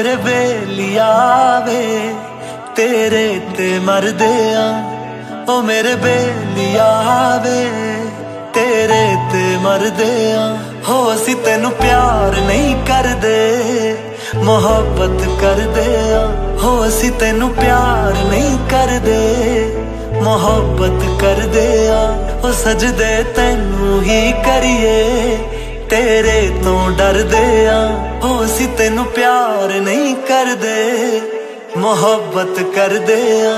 मेरे बेलिया वे तेरे ते मरदे आ, ओ मेरे बेलिया वे तेरे ते मरदे आ। हो असी तेनू प्यार नहीं करदे मोहब्बत करदे आ, हो असी तेनू प्यार नहीं करदे मोहब्बत करदे आ। ओ सजदे तेनू ही करिए तेरे तो डरदे आ, हो असी तेनू प्यार नहीं करदे मोहब्बत करदे आ।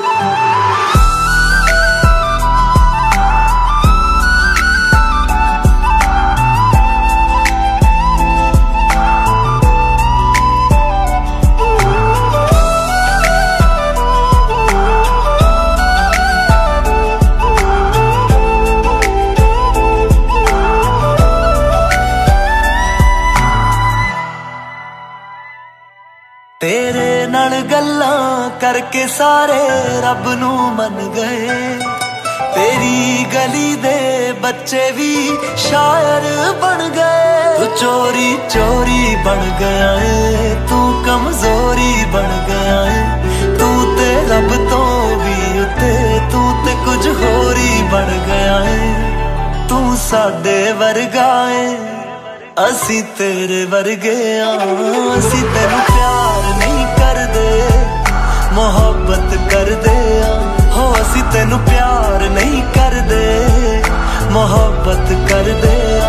तेरे नाल गल्लां करके सारे रब नू मन गए, तेरी गली दे बच्चे भी शायर बन गए। तू चोरी चोरी बन गया है, तू कमजोरी बन गया है, तू ते रब तो भी उते, तू ते कुछ होर ही बन गया है। तू साडे वर्गा है असी तेरे वर्गे आ, असी तेनू प्यार नहीं करदे मोहब्बत करदे आ, हो असी तेनू प्यार नहीं करदे मोहब्बत करदे आ।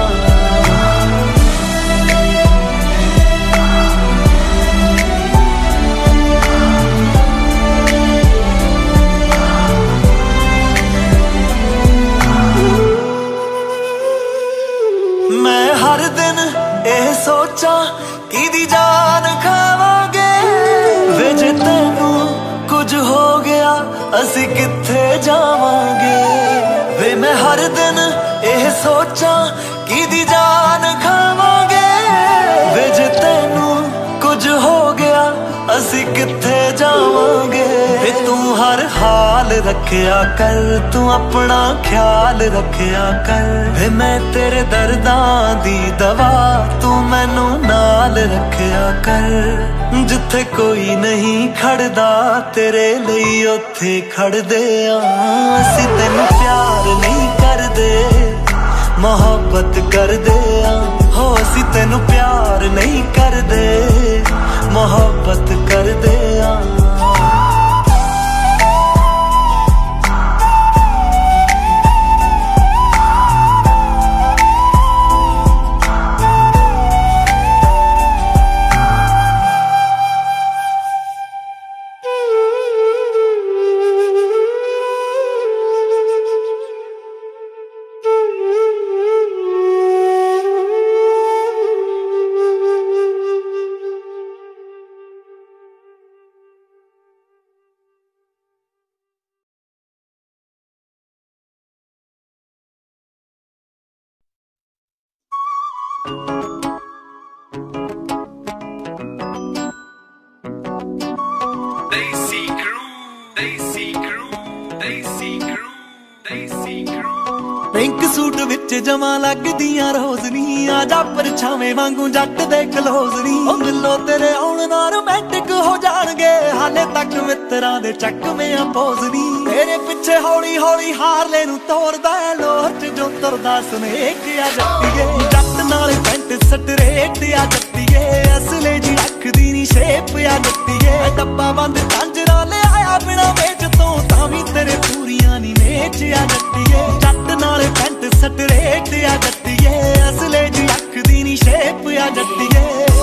मैं हर दिन ਇਹ ਸੋਚਾਂ ਕਿਹਦੀ ਜਾਨ ਖਾਵਾਂਗੇ ਵੇ, ਜੇ ਤੈਨੂੰ ਕੁਝ ਹੋ ਗਿਆ ਅਸੀਂ ਕਿੱਥੇ ਜਾਵਾਂਗੇ ਵੇ। ਮੈਂ ਹਰ ਦਿਨ ਇਹ ਸੋਚਾਂ ਕਿਹਦੀ ਜਾਨ ਖਾਵਾਂਗੇ ਵੇ, ਜੇ ਤੈਨੂੰ ਕੁਝ ਹੋ ਗਿਆ ਅਸੀਂ ਕਿੱਥੇ ਜਾਵਾਂਗੇ ਵੇ। ਤੂੰ ਹਰ ਹਾਲ ਰੱਖਿਆ ਕਰ, ਤੂੰ ਆਪਣਾ ਖਿਆਲ ਰੱਖਿਆ ਕਰ ਵੇ। ਮੈਂ ਤੇਰੇ ਦਰਦਾਂ ਦੀ ਦਵਾ ਤੂੰ ਮੈਨੂੰ ਨਾਲ ਰੱਖਿਆ ਕਰ। ਜਿੱਥੇ ਕੋਈ ਨਹੀਂ ਖੜਦਾ ਤੇਰੇ ਲਈ ਉੱਥੇ ਖੜਦੇ ਆ, ਅਸੀਂ ਤੈਨੂੰ ਪਿਆਰ ਨਹੀਂ ਕਰਦੇ मोहब्बत करदे आ, हो असी तेनू प्यार नहीं करदे मोहब्बत करदे आ। पिंक सूट विच जमा लगदियां रोजनी, आजा परछावें वांगू जट दे क्लोजनी। मिलो तेरे आउण नाल रोमांटिक हो जाणगे, हाले तक मित्रां दे चकवें पोजनी। तेरे पिछे हौली हौली हारले नू तोड़दा लोच जो तुरदा सुनेक आ जट्टीए। जट नाल पैंट स्ट्रेट आ जट्टीए, असले जी रखदी नी शेप आ जट्टीए। डब्बा बंद झांजरा ले आया बिना वेच तो तावी तेरे पूरियां नी मेच आ जट्टीए। जट नाल पैंट स्ट्रेट आ जट्टीए, असले जी रखदी नी शेप आ जट्टीए।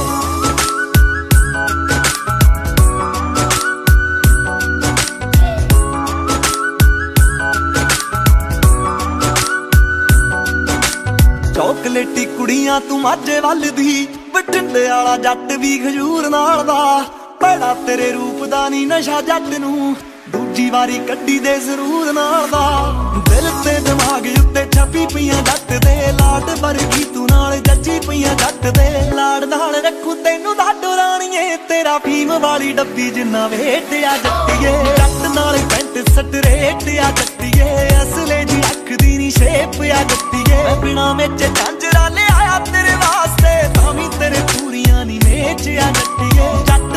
चॉकलेटी कुड़ियां तू माझे वल दी, बठिंडे वाला जट भी खजूर नाल दा। बड़ा तेरे रूप दा नी नशा जट नू, दूजी वारी कड्डी दे जरूर नाल दा। दिल ते दिमाग उत्ते छपी पईयां जट दे, लाड वर्गी तू नाल जच्ची पईयां जट दे। लाड नाल रखू तैनू दाडो राणीए, तेरा फीम वाली डब्बी जिन्ना वेट आ जट्टीए। जट नाल पैंट स्ट्रेट आ जट्टीए, असले जी रखदी नी शेप आ जट्टीए। बिना मेच झांजरा ले आया तेरे वास्ते, तावी तेरे पूरियां नी मेच आ जट्टीए। जट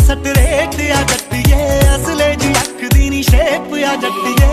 ਸਟਰੇਟ ਆ ਜੱਟੀਏ, ਅਸਲੇ ਜੀ ਅੱਖ ਦੀ ਨੀ ਸ਼ੇਪ ਆ ਜੱਟੀਏ।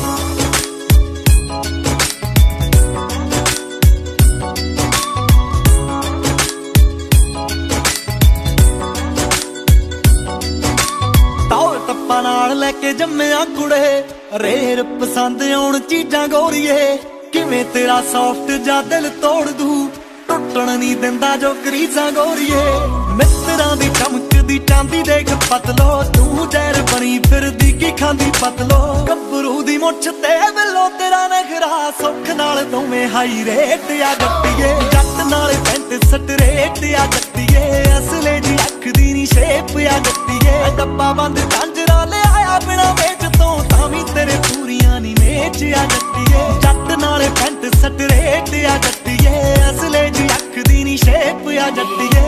ਤੌਰ ਤੱਪਾ ਨਾਲ ਲੈ ਕੇ ਜੰਮਿਆ ਕੁੜੇ, ਰੇਰ ਪਸੰਦ ਆਉਣ ਚੀਜ਼ਾਂ ਗੋਰੀਏ। ਕਿਵੇਂ ਤੇਰਾ ਸੌਫਟ ਜਾ ਦਿਲ ਤੋੜ ਦੂ, ਟੁੱਟਣ ਨਹੀਂ ਦਿੰਦਾ ਜੋ ਗਰੀਜ਼ਾਂ ਗੋਰੀਏ। ਮਿੱਤਰਾਂ ਦੀ ਚਮਕਦੀ ਚਾਂਦੀ ਦੇਖ ਪਤਲੋ, ਤੂੰ ਜ਼ਹਿਰ ਬਣੀ ਫਿਰਦੀ ਕੀ ਖਾਂਦੀ ਪਤਲੋ। ਗੱਭਰੂ ਦੀ ਮੁੱਛ ਤੇ ਬਿੱਲੋ ਤੇਰਾ ਨਖਰਾ, ਸੁੱਖ ਨਾਲ ਦੋਵੇਂ ਹਾਈ ਰੇਟ ਆ ਜੱਟੀਏ। ਜੱਟ ਨਾਲ ਪੈਂਟ ਸਟਰੇਟ ਆ ਜੱਟੀਏ, ਅਸਲੇ ਜੀ ਅੱਖ ਦੀ ਨੀ ਸ਼ੇਪ ਆ ਜੱਟੀਏ। ਡੱਬਾ ਬੰਦ ਝਾਂਜਰਾ ਲਿਆਇਆ ਬਿਨਾ ਵੇਚ ਤੋਂ, ਤਾਂ ਵੀ ਤੇਰੇ ਪੂਰੀਆਂ ਨੀ ਮੇਚ ਆ ਜੱਟੀਏ। ਜੱਟ ਨਾਲ ਪੈਂਟ ਸਟਰੇਟ ਆ ਜੱਟੀਏ, ਅਸਲੇ ਜੀ ਅੱਖ ਦੀ ਨੀ ਸ਼ੇਪ ਆ ਜੱਟੀਏ।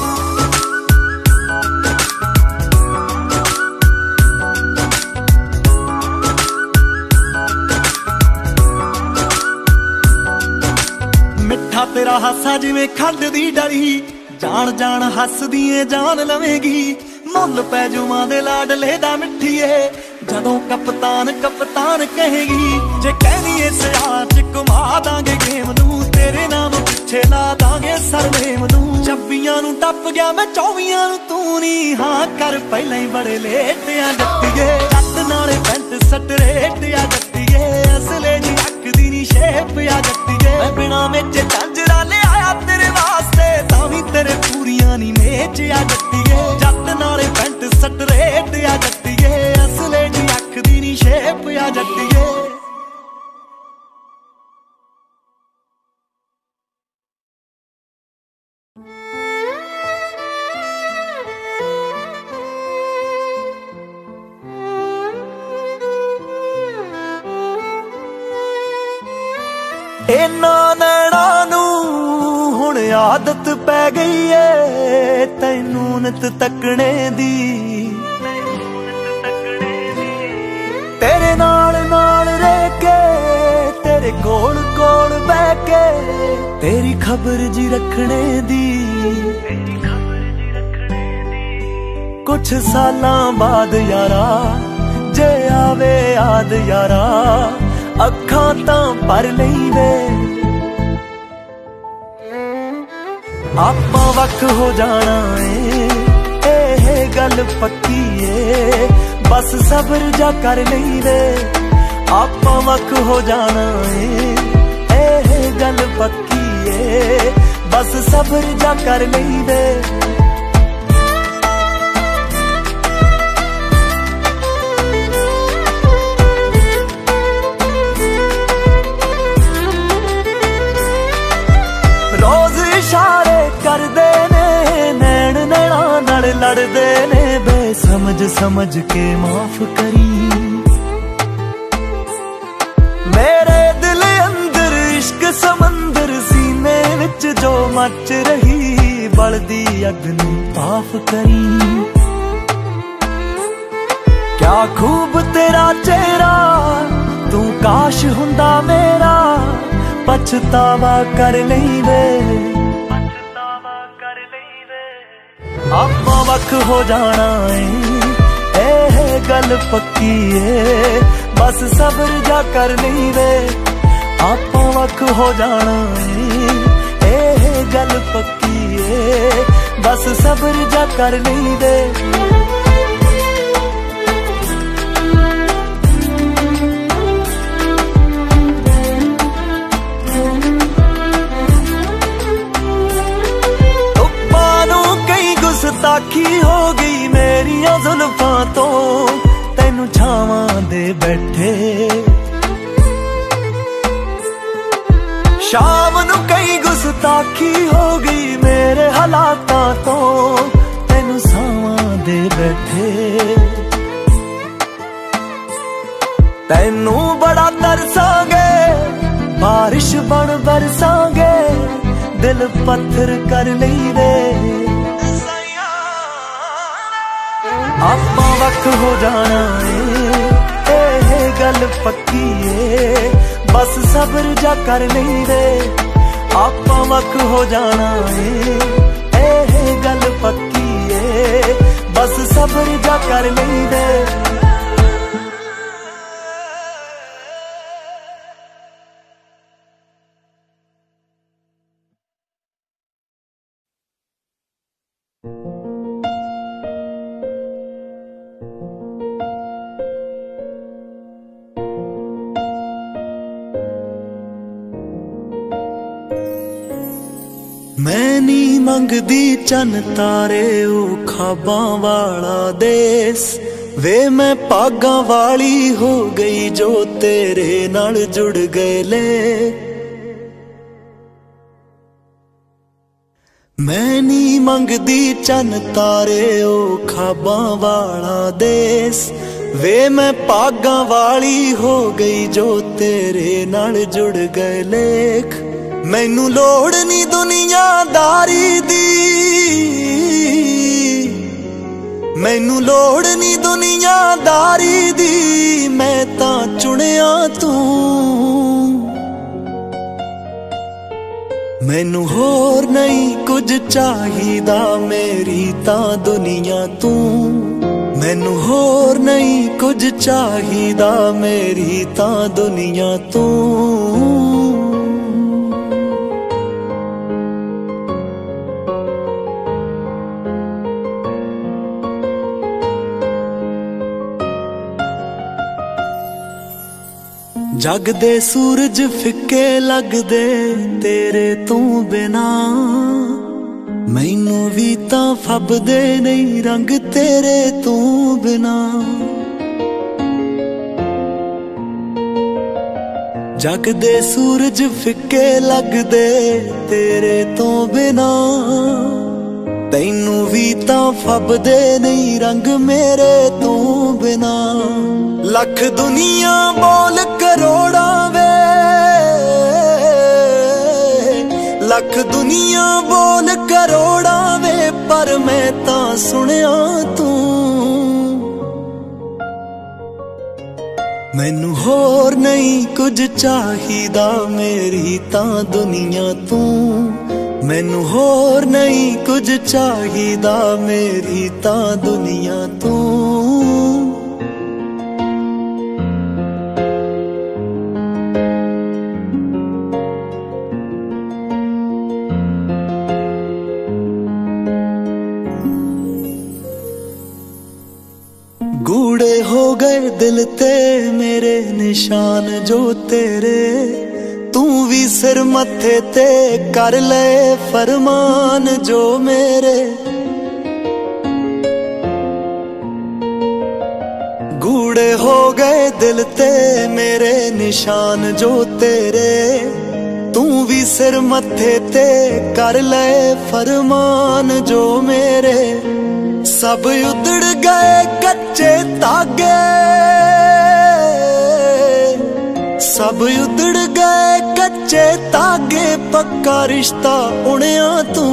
ਮਿੱਠਾ ਤੇਰਾ ਹਾਸਾ ਜਿਵੇਂ ਖੰਡ ਦੀ ਡਲੀ, ਜਾਣ ਜਾਣ ਹੱਸਦੀ ਏ ਜਾਨ ਲਵੇਂਗੀ। ਮੁੱਲ ਪੈ ਜੂਆਂ ਦੇ ਲਾਡਲੇ ਦਾ ਮਿੱਠੀਏ, ਜਦੋਂ ਕਪਤਾਨ ਕਪਤਾਨ ਕਹੇਗੀ। ਜੇ ਕਹਿਨੀ ਏ ਸਿਆਹ ਚ ਘੁਮਾ ਦਾਂਗੇ ਗੇਮ ਨੂੰ, ਤੇਰੇ ਨਾਮ ਪਿੱਛੇ ਲਾ ਦਾਂਗੇ ਸਰਨੇਮ ਨੂੰ। 26 ਨੂੰ ਟੱਪ ਗਿਆ ਮੈਂ 24 ਨੂੰ ਤੂੰ ਨੀ, ਹਾਂ ਕਰ ਪਹਿਲਾਂ ਹੀ ਬੜੇ ਲੇਟ ਆ ਜੱਟੀਏ। ਜੱਟ ਨਾਲੇ ਪੈਂਟ ਸਟਰੇਟ ਆ ਜੱਟੀਏ, ਅਸਲੇ ਜੀ ਅੱਖ ਦੀ ਨੀ ਸ਼ੇਪ ਆ ਜੱਟੀਏ। ਮੈਂ ਬਿਨਾ ਵਿੱਚ ਝਾਂਜਰਾ ਲਿਆਇਆ ਤੇਰੇ ਵਾਸਤੇ, ਤਾਂ ਵੀ ਤੇਰੇ ਪੂਰੀਆਂ ਨੀ ਮੇਚ ਆ ਜੱਟੀਏ। ਜੱਟ ਨਾਲੇ ਪੈਂਟ ਸਟਰੇਟ ਆ ਜੱਟੀਏ, ਅਸਲੇ ਜੀ ਅੱਖ ਦੀ ਨੀ ਸ਼ੇਪ ਆ ਜੱਟੀਏ। ਇਹਨਾਂ ਨੈਣਾਂ ਨੂੰ ਹੁਣ ਆਦਤ ਪੈ ਗਈ ਏ, ਤੈਨੂੰ ਨਿਤ ਤੱਕਣੇ ਦੀ। ਤੇਰੇ ਨਾਲ ਨਾਲ ਰਹਿ ਕੇ, ਤੇਰੇ ਕੋਲ ਕੋਲ ਬਹਿ ਕੇ, ਤੇਰੀ ਖਬਰ ਜੀ ਰੱਖਣੇ ਦੀ। ਕੁਛ ਸਾਲਾਂ ਬਾਅਦ ਯਾਰਾ, ਜੇ ਆਵੇ ਯਾਦ ਯਾਰਾ, ਅੱਖਾਂ ਤਾਂ ਭਰ ਲਈਦੇ। ਆਪਾਂ ਵੱਖ ਹੋ ਜਾਣਾ ਏ, ਇਹ ਗੱਲ ਪੱਕੀ ਏ, ਬਸ ਸਬਰ ਜਾ ਕਰ ਲਈਦੇ। ਆਪਾਂ ਵੱਖ ਹੋ ਜਾਣਾ ਏ, ਇਹ ਗੱਲ ਪੱਕੀ ਏ, ਬਸ ਸਬਰ ਜਾ ਕਰ ਲਈਦੇ। ਇਸ਼ਾਰੇ ਕਰਦੇ ਨੇ ਨੈਣ ਨੈਣਾਂ ਨਾਲ ਲੜਦੇ ਨੇ, ਬੇਸਮਝ ਸਮਝ ਕੇ ਮਾਫ ਕਰੀ। ਮੇਰੇ ਦਿਲ ਅੰਦਰ ਇਸ਼ਕ ਸਮੁੰਦਰ, ਸੀਨੇ ਵਿੱਚ ਜੋ ਮੱਚ ਰਹੀ, ਬਲਦੀ ਅੱਗ ਨੂੰ ਭਾਫ ਕਰੀ। ਕਿਆ ਖੂਬ ਤੇਰਾ ਚਿਹਰਾ, ਤੂੰ ਕਾਸ਼ ਹੁੰਦਾ ਮੇਰਾ, ਪਛਤਾਵਾ ਕਰ ਲਈਦੇ। ਆਪਾਂ ਵੱਖ ਹੋ ਜਾਣਾ ਏ, ਇਹ ਗੱਲ ਪੱਕੀ ਏ, ਬਸ ਸਬਰ ਜਾ ਕਰ ਲਈਦੇ। ਆਪਾਂ ਵੱਖ ਹੋ ਜਾਣਾ ਏ, ਇਹ ਗੱਲ ਪੱਕੀ ਏ, ਬਸ ਸਬਰ ਜਾ ਕਰ ਲਈਦੇ। ਗੁਸਤਾਖੀ ਹੋ ਗਈ ਮੇਰੀਆਂ ਜ਼ੁਲਫਾਂ ਤੋਂ, ਤੈਨੂੰ ਛਾਵਾਂ ਦੇ ਬੈਠੇ। ਸ਼ਾਮ ਨੂੰ ਕਈ ਗੁਸਤਾਖੀ ਹੋ ਗਈ ਮੇਰੇ ਹਾਲਾਤਾਂ ਤੋਂ, ਤੈਨੂੰ ਸਾਵਾਂ ਦੇ ਬੈਠੇ। ਤੈਨੂੰ ਬੜਾ ਤਰਸਾਂਗੇ, ਬਾਰਿਸ਼ ਬਣ ਬਰਸਾਂਗੇ, ਦਿਲ ਪੱਥਰ ਕਰ ਲਈਦੇ। ਆਪਾਂ ਵੱਖ ਹੋ ਜਾਣਾ ਏ, ਇਹ ਗੱਲ ਪੱਕੀ ਏ, ਬਸ ਸਬਰ ਜਾ ਕਰ ਲਈਦੇ। ਆਪਾਂ ਵੱਖ ਹੋ ਜਾਣਾ ਏ, ਇਹ ਗੱਲ ਪੱਕੀ ਏ, बस सबर जा कर लईदे। मैं नी मंगदी चन तारे ओ खाबां वाला देस वे, मैं भागां वाली हो गई जो तेरे नाल जुड़ गए ले। मैं नी मंगदी चन तारे ओ खाबां वाला देस वे, मैं भागां वाली हो गई जो तेरे नाल जुड़ गए लेख। मैनू लोड़ नी दुनियादारी दी, मैनू लोड़ नी दुनियादारी दी, मैं तां चुनिया तू। मैनू होर नहीं कुछ चाहिदा मेरी तां दुनिया तू। मैनू होर नहीं कुछ चाहिदा मेरी तां दुनिया तू। जग दे सूरज फिक्के लगदे तेरे तू बिना, मैनू भी तां फबदे नहीं रंग तेरे तू बिना। जग दे सूरज फिक्के लगदे तेरे तू बिना, तैनू भी तां फबदे नहीं रंग मेरे तू बिना। लख दुनिया बोल करोड़ा वे, लख दुनिया बोल करोड़ा वे, पर मैं तां सुनिया तू। मैनू होर नहीं कुछ चाहिदा मेरी तां दुनिया तू। मैनू होर नहीं कुछ चाहिदा मेरी तां दुनिया तू। गूढ़े हो गए दिल ते मेरे निशान जो तेरे, तू भी सिर मत्थे ते कर ले फरमान जो मेरे। गूढ़े हो गए दिल ते मेरे निशान जो तेरे, तू भी सिर मत्थे ते कर ले फरमान जो मेरे। सब उधड़ गए कच्चे धागे, सब उधड़ गए कच्चे धागे, पक्का रिश्ता उणिया तू।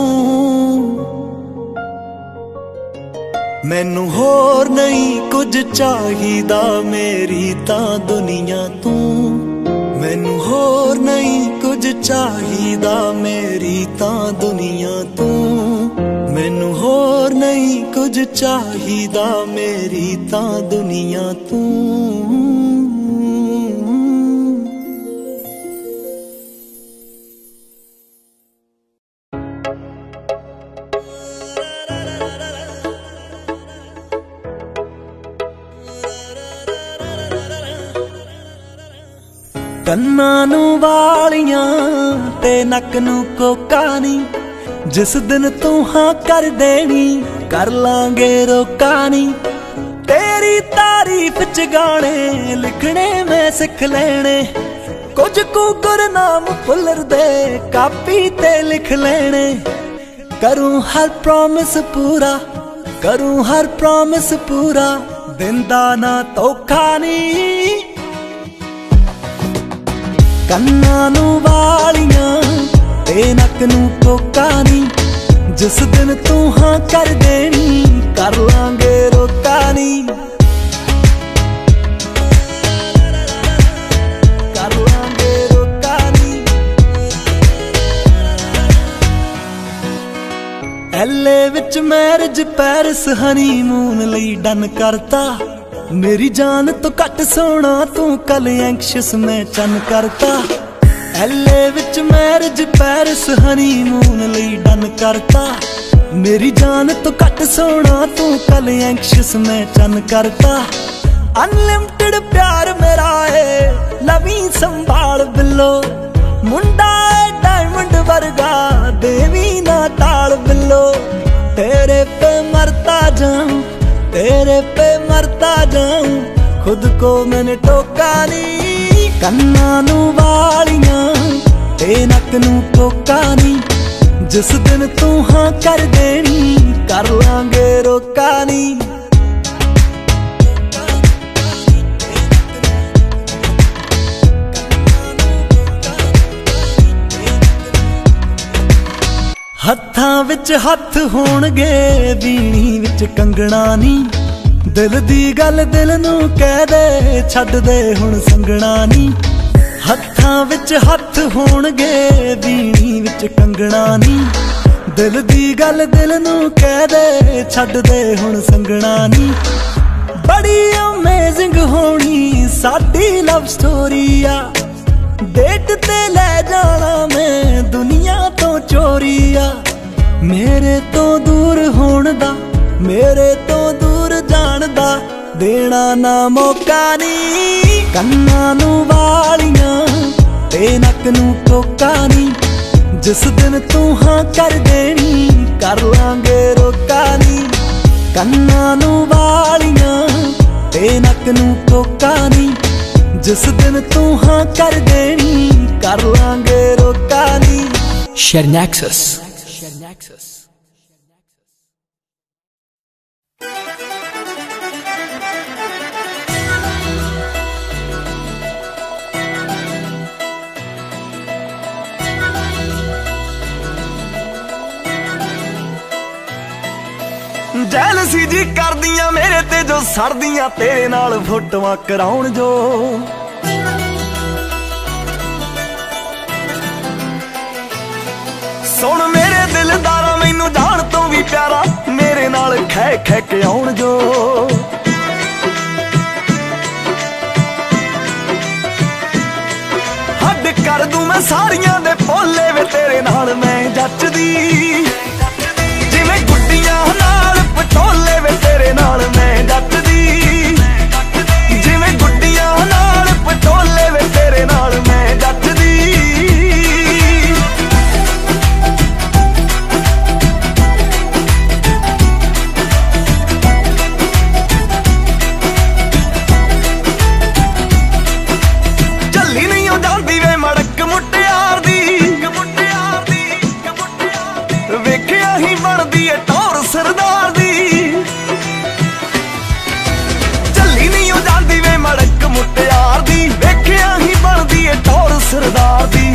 मैनू होर नहीं कुछ चाहिदा मेरी तां दुनिया तू। मैनू होर नहीं कुछ चाहिदा मेरी तां दुनिया तू। मैनू होर नहीं कुछ चाहिदा मेरी तां दुनिया तू। ਕੰਨਾਂ ਨੂੰ ਵਾਲੀਆਂ ਤੇ ਨੱਕ ਨੂੰ ਕੋਕਾ ਨੀ, ਜਿਸ ਦਿਨ ਤੂੰ ਹਾਂ ਕਰ ਦੇਣੀ ਕਰ ਲਾਂਗੇ ਰੋਕਾ ਨੀ। ਤੇਰੀ ਤਾਰੀਫ ਚ ਗਾਣੇ ਲਿਖਣੇ ਮੈਂ ਸਿੱਖ ਲੈਣੇ, ਕੁਝ ਕੁ ਗੁਰਨਾਮ ਭੁੱਲਰ ਦੇ ਕਾਪੀ ਤੇ ਲਿਖ ਲੈਣੇ। ਕਰੂੰ ਹਰ ਪ੍ਰੋਮਿਸ ਪੂਰਾ, ਕਰੂੰ ਹਰ ਪ੍ਰੋਮਿਸ ਪੂਰਾ, ਦਿੰਦਾ ਨਾ ਧੋਖਾ ਨੀ। ਕੰਨਾਂ ਨੂੰ ਵਾਲੀਆਂ ਤੇ ਨੱਕ ਨੂੰ ਕੋਕਾ ਨੀ, ਜਿਸ ਦਿਨ ਤੂੰ ਹਾਂ ਕਰ ਦੇਣੀ ਕਰ ਲਾਂਗੇ ਰੋਕਾ ਨੀ। ਕਰ ਲਾਂਗੇ ਰੋਕਾ ਨੀ। ਐਲੇ ਵਿੱਚ ਮੇਰੇ मैरिज पैरिस हनीमून लई डन करता। मेरी जान तो घट सोना तू कल एंक्शस मैं चन करता। LA विच मैरिज पैरिस हनीमून लई डन करता। मेरी जान तो घट सोना तू कल एंक्शस मैं चन करता। अनलिमिटेड प्यार मेरा है लवी संभाल बिलो। मुंडा है डायमंड वर्गा देवी ना टाल बिलो। तेरे पे मरता जाऊं तेरे पे मरता जाऊं खुद को मैंने टोका नहीं। कन्ना नू वालियां ते नक नू टोका नहीं। जिस दिन तू हाँ कर देनी कर लांगे रोका नहीं। हत्थां विच हत्थ होणगे बीणी विच कंगना नी। दिल दी गल दिल नू कह दे छड्ड दे हुण संगना नी। हत्थां विच हत्थ होणगे बीणी विच कंगना नी। दिल दी गल दिल नू कह दे छड्ड दे हुण संगना नी। बड़ी अमेजिंग होनी साडी लव स्टोरी आ। डेट ते ले जाना मैं दुनिया तो चोरी आ। मेरे तो दूर होण दा मेरे तो दूर जान दा देना ना मौका नी। कन्ना नू वालियां ते नक नू टोका नी। जिस दिन तू हाँ कर देनी कर लांगे रोका नी। कन्ना नू वालियां ते नक नू टोका नी। जिस दिन तू हाँ कर देनी कर लांगे रोका नी। Sharenexus। जैलसी जी करदियां मेरे ते जो सड़दियां तेरे नाल फोटोआं कराउण जो। सुन मेरे दिलदारा मैनू जान तो भी प्यारा मेरे नाल खै खै के आउण जो। हद कर दूं मैं सारियां दे भोले वे तेरे नाल मैं जचदी। जिवें गुड्डियां नाल पटोले वे तेरे नाल मैं जचदी। जिवें गुड्डियां नाल पटोले वे तेरे नाल मैं जचदी। झल्ली नहीं हो जांदी वे मड़क मुटियार दी। वेखिया ही बनदी है टौर सरदार दी। झल्ली नहीं हो जांदी वे मड़क मुटियार दी। वेखिया ही बनदी है टौर सरदार दी।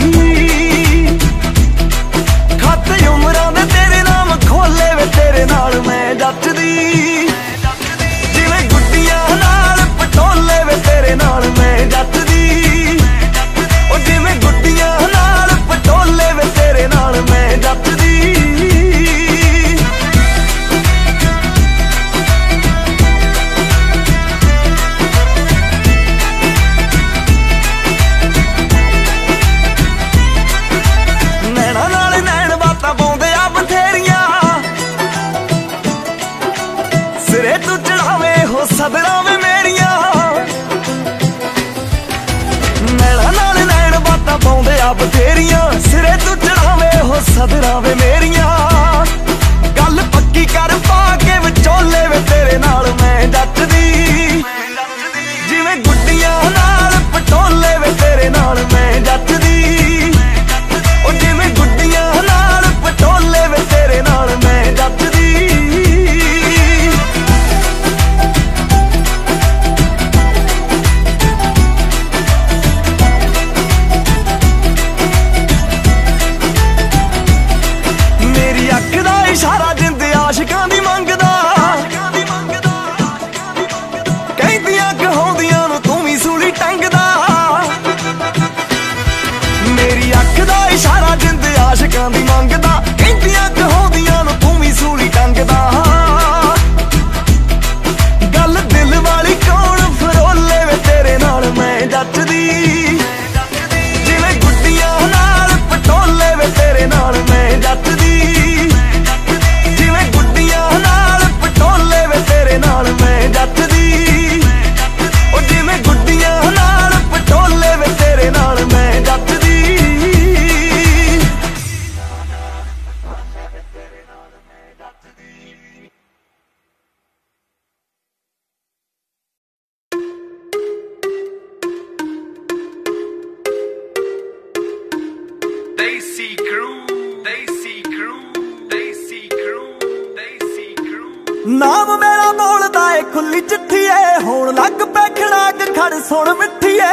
खाते उमरां दे तेरे नाम खोले वे तेरे नाल मैं जचदी। जिवें गुड्डियां नाल पटोले वे तेरे नाल मैं जचदी। ओ जिवें गुड्डियां नाल पटोले वे तेरे नाल मैं जचदी। सिरे तू चढ़ावे हो सदरा वे मेरिया। नैना नाल नैन बातां पाउंदे आ बथेरियां। सिरे तू चढ़ावे हो सदरा वे मेरिया। गल पक्की कर पा के विचोले वे तेरे नाल मैं जचदी। जिवें गुड्डियां नाल पटोले वे तेरे नाल मैं जचदी। ओ जिवें गुड्डियां नाल पटोले वे तेरे नाल मैं जचदी। इशारा जिंद आशिकां दी मंगदा। कहंदियां कहाउंदियां नूं तूं भी सूली टंगदा। मेरी अख दा इशारा जिंद आशिकां दी मंगदा। कहंदियां कहाउंदियां नूं तूं भी सूली टंगदा। Desi crew, Desi crew, Desi crew, Desi crew। नाम मेरा बोलदा ए खुली चिट्ठी ए, होण लग पै खड़ाक खड़ सुन मिठी ए।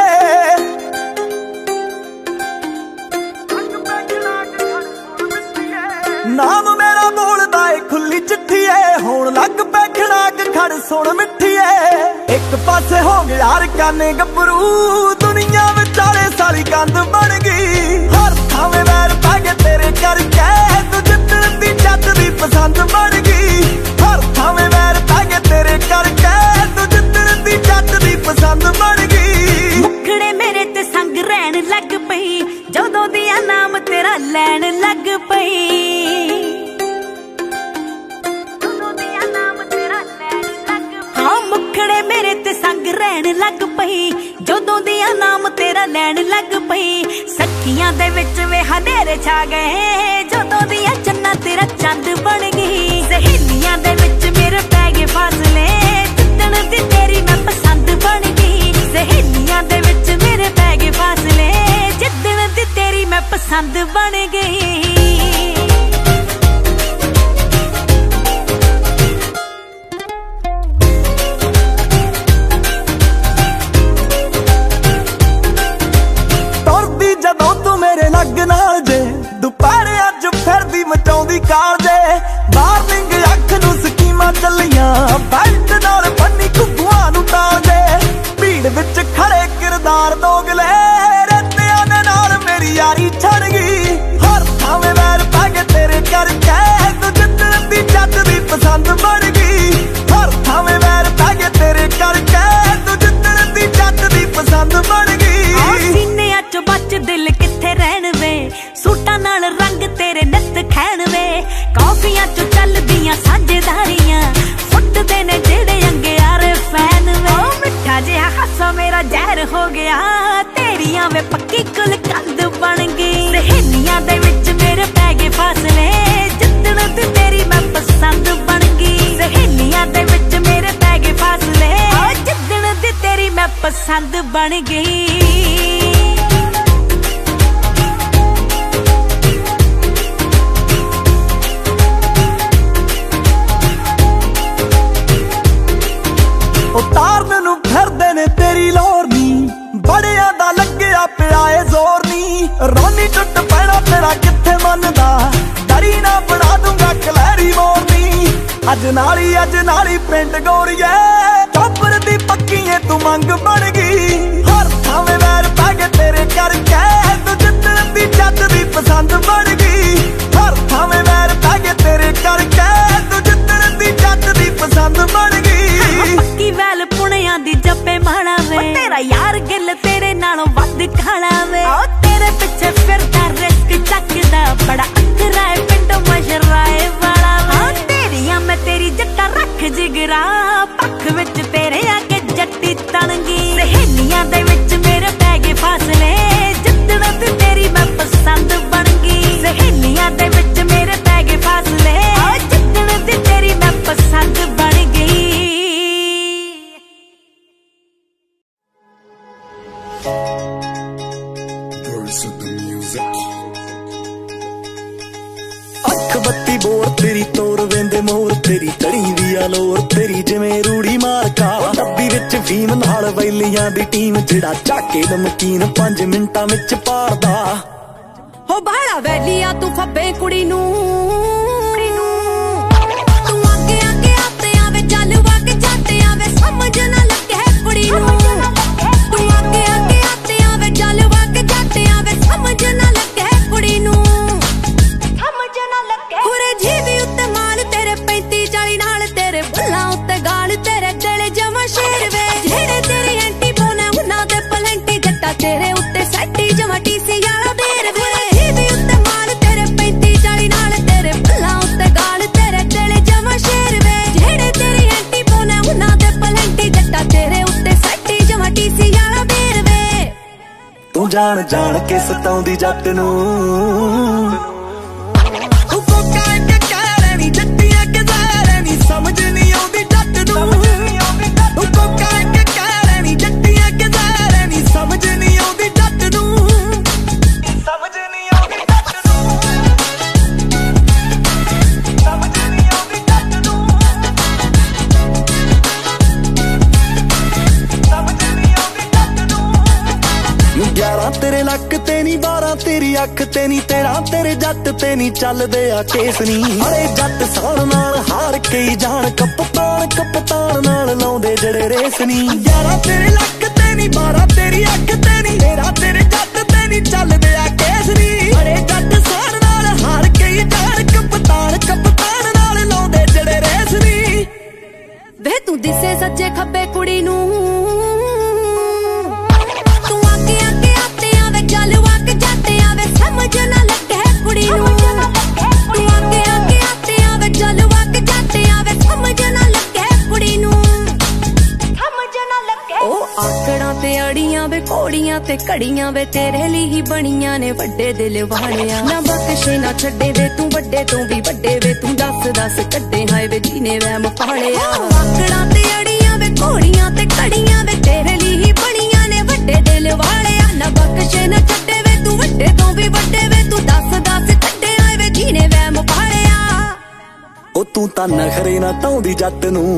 नाम मेरा बोलदा ए खुली चिट्ठी ए, होण लग पै खड़ाक खड़ सुन मिठी ए। एक पासे हो गया काने गभरू, दुनिया विचाले सारी गंद बन गई। हर थावे वैर पै गए तेरे करके, तू जिद्दण दी जट दी पसंद बन गई। हर थावे वैर पै गए तेरे करके, तू जिद्दण दी जट दी पसंद बन गई। मुखड़े मेरे ते संग रहन लग पई, जदों दिया नाम तेरा लैन लग पई। मुखड़े मेरे ते संग रहन लग पई, जदों दिया नाम तेरा लैन लग पई। सखियां दे विच वे हनेरे छा गए, जदों दिया चन्ना तेरा चंद बन गई। सहेलियां दे विच मेरे पै गए फासले, जिद्दण दी तेरी मैं पसंद बन गई। सहेलियां दे विच मेरे पै गए फासले, जिद्दण दी तेरी मैं पसंद बन गई। लग नाल जे दुपहरे अज फिरदी मचाउंदी कार जे, मार्निंग अख नू स्कीमां चलियां, बेल्ट नाल बन्नी घुग्गुआं नू टाल जे। भीड़ विच खड़े किरदार दोगले, रत्तियां दे नाल मेरी यारी छड़ गई। हर थावे वैर पै गए तेरे करके, तू जिद्दण दी जट दी पसंद बन गई। हर थावे वैर पै गए तेरे करके, तू जिद्दण दी जट दी पसंद बन गई। सीने अच बच दिल किथे रहन वे, सूटां नाल रंग तेरे नित खैन वे। कॉफियां चो चलदियां साझेदारियां, फुटदे ने जेड़े अंगियारे फैन वे। मिठा जिहा हासा मेरा जहर हो गया, तेरियां वे पक्की कुल कंद बन गई। सहेलियां दे विच मेरे पै गए फासले, जिद्दण दी तेरी मैं पसंद बन गई। सहेलियां दे विच मेरे पै गए फासले, जिद्दण दी तेरी मैं पसंद बन गई। तारन नू फिरदे ने तेरी लोर नी, बड़ियां दा लग्गिया पिया ए जोर नी। रोनी टुट पैना तेरा किथे मनदा, डरी ना बना दूंगा कलैरी मोरनी। अज नाली पिंड गोरीए, चौपर दी पक्की ए तू मंग बन गई। हर थावे वैर पै गए तेरे करके, तू जिद्दण दी जट दी पसंद बन गई। हर थावे वैर पै गए तेरे करके, तू जिद्दण दी जट दी पसंद बन गई। पक्की वैल पुणियां दी जप्पे माड़ा वे, तेरा यार गिल तेरे नालों वध खाला वे। तेरे पिछे फिरदा रिस्क चकदा, बड़ा अखरा है पिंडों मशराए वाला वे। तेरियां मैं तेरी जट्टा रख जिगरा, पख विच तेरे आके जट्टी तणगी। सहेलियां दे विच मेरे पै गए फासले, जिद्दण दी तेरी मैं पसंद बन गई। सहेलियां दे विच मेरे पै गए फासले, जिद्दण दी तेरी मैं पसंद बन गई। अख बत्ती बोर तेरी तोर वेंदे मोर, तेरी चढ़ी दी आलोर तेरी जिवें रूड़ी मारका। डब्बी विच फीम नाल वैलियां दी टीम, जिहड़ा चाके नमकीन 5 मिंटां विच पारदा। हो बाला वैलिया तू फब्बे कुड़ी नू, तू आगे आगे आते आवे चल वाके जाते आवे, समझ ना लगे कुड़ी नू। तू आगे आगे आते आवे चल वाके जाते आवे, समझ ना लगे कुड़ी नू। खुरे जीवी उत्ते माल तेरे 35-40 नाल, तेरे बुल्ला उत्ते गाल तेरे गले जमा शेर वे। जेड़े तेरी एंटी बोने उन्हां दे पलंटी, जट्टा तेरे उत्ते सैटी जमा टीसी वाला बेर वे। जीवी उत्ते माल तेरे 35-40 नाल, तेरे बुल्ला उत्ते गाल तेरे गले जमा शेर वे। जेड़े तेरी एंटी बोने उन्हां दे पलंटी, जट्टा तेरे उत्ते सैटी जमा टीसी वाला बेर वे। तू जान जान के सताउंदी जट नू, समझ नहीं आउंदी जट नू। कोका के कहणी जट्टियां के ज़हर नी, समझ नहीं आउंदी जट नू, समझ नहीं आउंदी जट नू। तेरे लक ते नी 12 तेरी अख ते नी 13 तेरे जट ते नी चलदे आ केस नी अरे जट साण नाल हार के ही जान कप्तान नाल लाउंदे जड़े रेस नी 11 तेरे लक ते नी 12 तेरी अख ते नी 13 तेरे जट ते नी चलदे आ केस नी अरे जट साण नाल हार के ही जान कप्तान नाल लाउंदे जड़े रेस नी वे तू दिसे सज्जे खब्बे कुड़ी नू समझ ना लगे कुड़ी नू तू आके आके आते आवे जलवा के जाते आवे समझ ना लगे कुड़ी नू समझ ना लगे ओ आकड़ां ते अड़ियां वे कोड़ियां ते कड़ियां वे तेरे लिए ही बनियां ने वड्डे दिल वालियां ना बख्शे ना छड्डे वे तू वड्डे तू भी वड्डे वे तू दस कड्डे हाय वे जीने वैम पालिया आकड़ां ते अड़ियां वे कोड़ियां ते कड़ियां वे तेरे लिए ही बनियां ने वड्डे दिल वालियां ना बख्शे ना छड्डे वे तू वड्डे तू भी वड्डे वे तू दस कड्डे आए वे जीने वैम पालिया ओ तू तां नखरे ना ताउंदी जट नू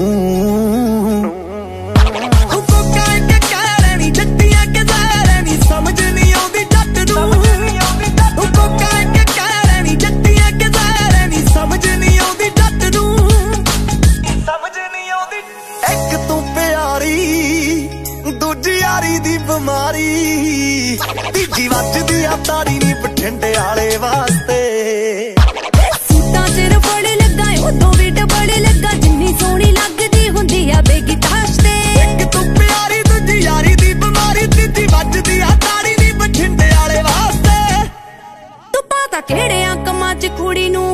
समझ नहीं आउंदी जट नू कोका के कह रही जट्टियां के ज़ाहर नी समझ नहीं आउंदी जट नू समझ नहीं आउंदी एक तू प्यारी दूजी यारी दी बीमारी तीजी वजदी आ तारी नी बठिंडे वाले वास्ते सूटां च रबड़ लगा उदों भी डबड़ लगा जिन्नी सोहनी लगदी हुंदी आ बेगी ताश ते एक तू प्यारी दूजी यारी दी बीमारी तीजी वजदी आ तारी नी बठिंडे वाले वास्ते तू पता केड़ियां कमां च कुड़ी नू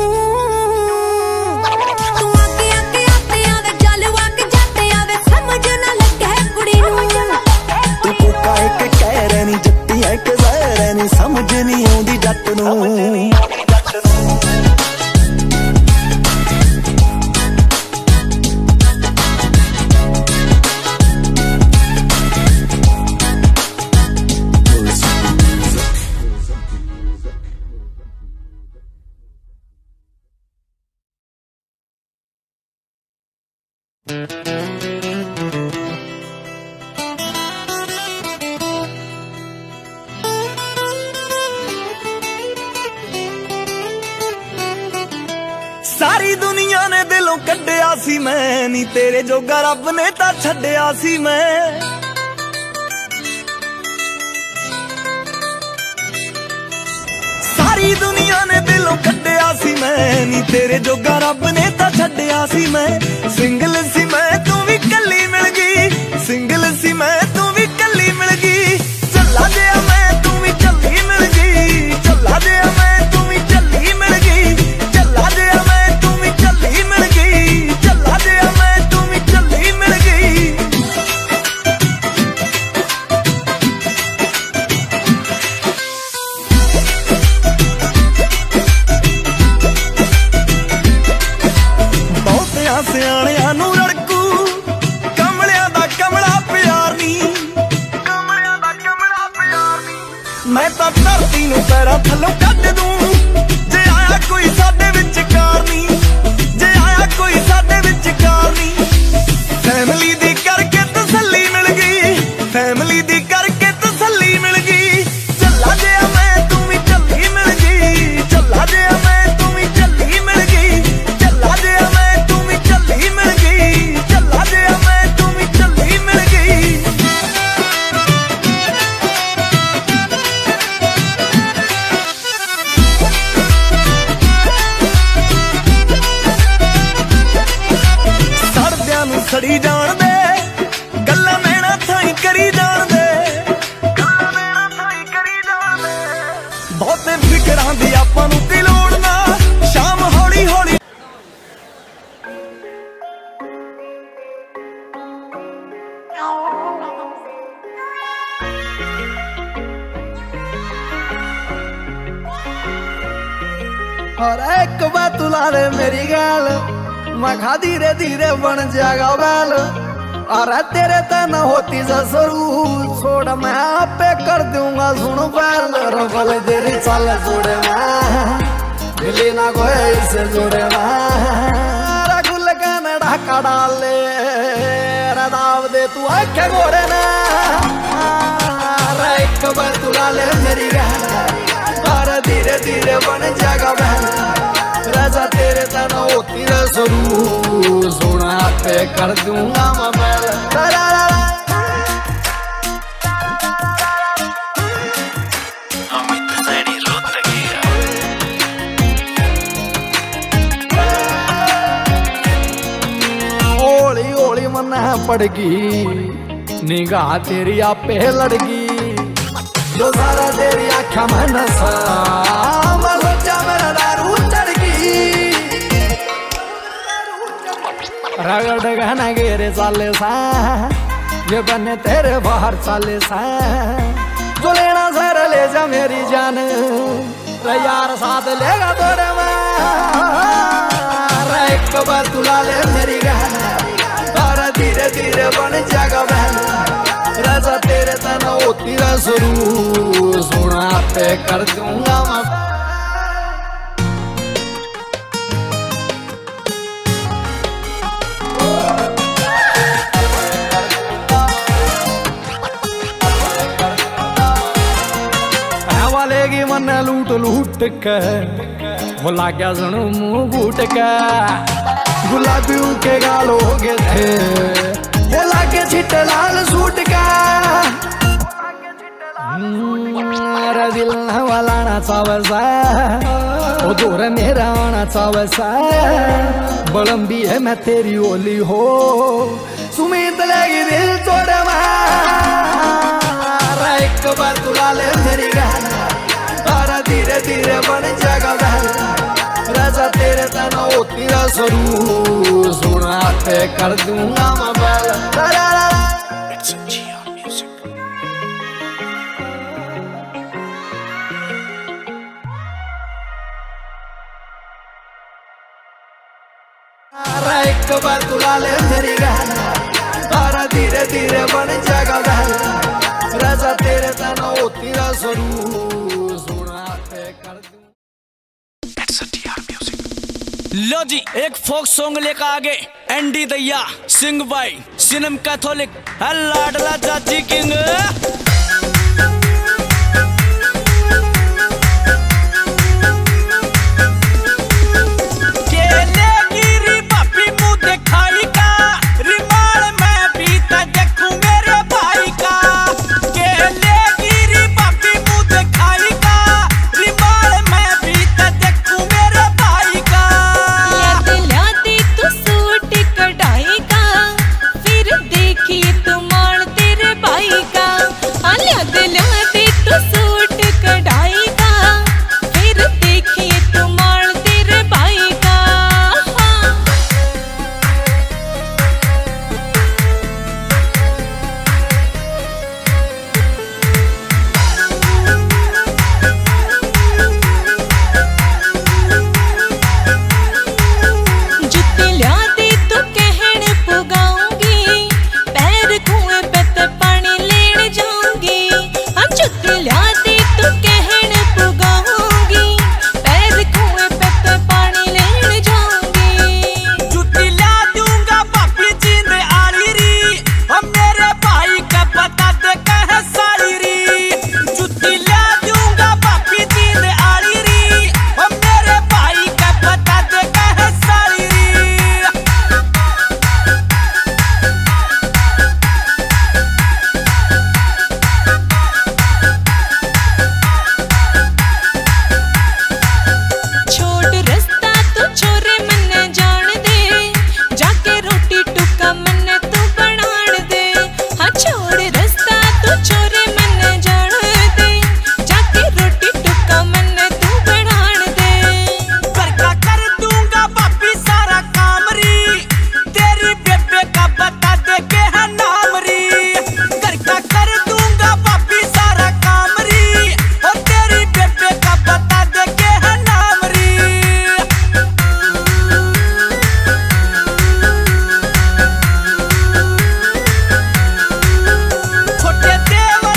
तू आके आके आते आवे जलवा के जाते आवे समझ ना लगे कुड़ी नू तू कोका के कह रही जट्टियां के ज़ाहर नी समझ नहीं आउंदी जट नू सारी दुनिया ने दिलों कड्डिया सी मैं नी तेरे जोगा रब ने तां छड्डिया सी मैं सारी दुनिया ने दिलों कड्डिया सी मैं नी तेरे जोगा रब ने तां छड्डिया सी मैं सिंगल सी मैं तू भी कल्ली मिल गई सिंगल सी मैं तू भी कल्ली मिल गई चला दिया मैं तू भी चली मिल गई चला दिया मैं तू भी चली मिल गई चला दिया मैं तू भी चली मिल गई चला दिया मैं तू भी चली मिल गई ਬਹੁਤਿਆਂ ਸਿਆਣਿਆਂ ਨੂੰ ਰੜਕੂ ਕਮਲਿਆਂ ਦਾ ਕਮਲਾ ਪਿਆਰ ਨੀ ਕਮਲਿਆਂ ਦਾ ਕਮਲਾ ਪਿਆਰ ਨੀ ਮੈਂ ਤਾਂ ਧਰਤੀ ਨੂੰ ਪੈਰਾਂ ਥੱਲੋਂ ਕੱਢ ਦੂੰ ਜੇ ਆਇਆ ਕੋਈ ਸਾਡੇ ਵਿੱਚ ਕਾਰ ਨੀ ਜੇ ਆਇਆ ਕੋਈ ਸਾਡੇ ਵਿੱਚ ਕਾਰ ਨੀ ਫੈਮਿਲੀ ਦੀ ਕਰਕੇ ਤਸੱਲੀ ਮਿਲ ਗਈ ਫੈਮਿਲੀ ਦੀ ਕਰਕੇ ਤਸੱਲੀ ਮਿਲ ਗਈ ਚੱਲਾ ਜਿਆ ਮੈਂ ਤੂੰ ਵੀ ਚੱਲੀ ਮਿਲ ਗਈ ਚੱਲਾ ਜਿਆ ਮੈਂ ਤੂੰ ਵੀ ਚੱਲੀ ਮਿਲ ਗਈ ਚੱਲਾ ਜਿਆ ਮੈਂ ਤੂੰ ਵੀ ਚੱਲੀ ਮਿਲ ਗਈ ਚੱਲਾ ਜਿਆ ਮੈਂ ਤੂੰ ਵੀ ਚੱਲੀ ਮਿਲ ਗਈ ਸੜਦਿਆਂ ਨੂੰ ਸੜੀ ਜਾਣ ਦੇ ਗੱਲਾਂ ਮੈਣਾ ਥਾਈ ਕਰੀ ਜਾਣ ਦੇ ਗੱਲਾਂ ਮੈਣਾ ਥਾਈ ਕਰੀ ਜਾਣ ਦੇ ਬਹੁਤੇ ਫਿਕਰਾਂ ਦੀ ਆਪਾਂ ਨੂੰ ਕੀ ਲੋੜ ਨਾ ਸ਼ਾਮ ਹੌਲੀ ਹੌਲੀ और एक बात तुला रे मेरी गाल मखा धीरे धीरे बन जाएगा बैल और तेरे तन होती ससुरू छोड़ मैं आपे कर दूंगा सुन बैल रबल तेरी चल जोड़े मैं मिली ना कोई से जोड़े मैं गुल का ढाका डाल ले दाव दे तू आखे गोरे ना एक बार तुला ले मेरी गहना और धीरे धीरे बन जाएगा बहना राजा तेरे तना होती रे शुरू सोना पे कर दूंगा मैं पड़गी निगाह तेरी आपे लड़गी जो सारा तेरी आँखा में नशा मैं सोचा मेरा दारू चढ़गी रगड़ गहना गेरे साले सा ये बने तेरे बाहर साले सा जो लेना सर ले जा मेरी जान यार साथ लेगा तोरे में एक बार तुला ले मेरी गहना धीरे धीरे बन जाएगा बहना राजा तेरे तना होती रे शुरू सोना पे कर दूंगा मैं वाले की मन लूट लूट के वो लाग्या सुनो मुंह घूट के गुलाबी के गाल हो गए थे वो लागे छिटे लाल सूट का मेरा दिल वाला ना चावसा वो दूर मेरा आना चावसा बलम्बी है मैं तेरी ओली हो सुमित लगी दिल तोड़े एक बार तुला ले मेरी गहना और धीरे धीरे बन जाएगा बहना राजा तेरे तना होती रे शुरू सोना पे कर दूंगा मैं एक बार तुला ले मेरी गहना और धीरे धीरे बन जाएगा बहना राजा तेरे तना होती रे शुरू सोना पे कर दूंगा। लो जी एक फोक सॉन्ग लेकर आगे एंडी दैया सिंग बाई सिनेम कैथोलिक लाडला चाची किंग छोटे देवर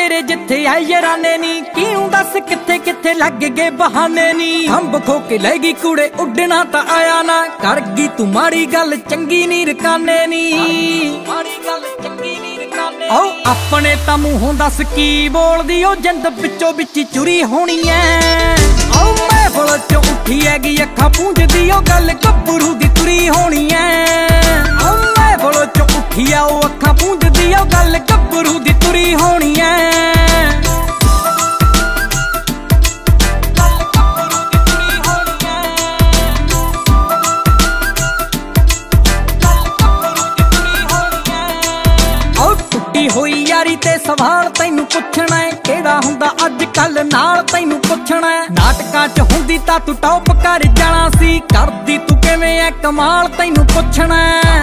तेरे जिथे आए यराने नी क्यों दस किथे किथे लग गए बहाने नी अंब खो के लेगी कुड़े उड़ना ता आया ना कर गई तू माड़ी गल चंगी नी रकाने नी ओ अपने ता मूहों दस की बोलदी ओ जिंद बिचो बिच चुरी होनी है ओ मैं बोल चो उठी हैगी अखा पूंजदी ओ गल गब्बरू दी तुरी होनी है ओ मैं बोल चो उठी आ ओ अखा पूंजदी ओ गल गब्बरू दी तुरी होनी है होई यारी ते सवाल तैनू पुछना है केड़ा हुंदा अज कल नाल तैनू पुछना है नाटकां च हुंदी तां तू टॉप कर जाना सी करदी तू किवें ऐ कमाल तैनू पुछना है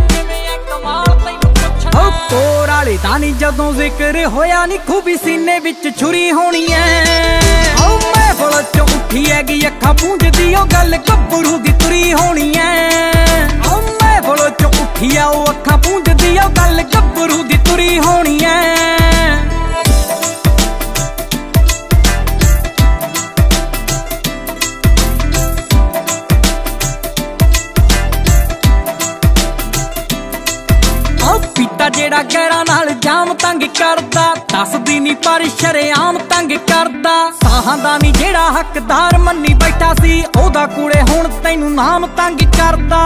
ओ कोर वाली दा नी जदों जिक्र होया नी खूबी सीने विच छुरी होनी है ओ मैं बोल चो उठी हैगी अखा पूंजदी ओ गल गब्बरू दी तुरी होनी है ओ मैं बोल चो उठी आ ओ अखा पूंजदी ओ गल गब्बरू दी तुरी होनी है पीता जेड़ा गैरा नाल जाम तंग करदा दसदी नी पर शरेआम तंग करदा साहां दा नी जेड़ा हकदार मन्नी बैठा सी ओदा कुड़े हुण तैनू नाम तंग करदा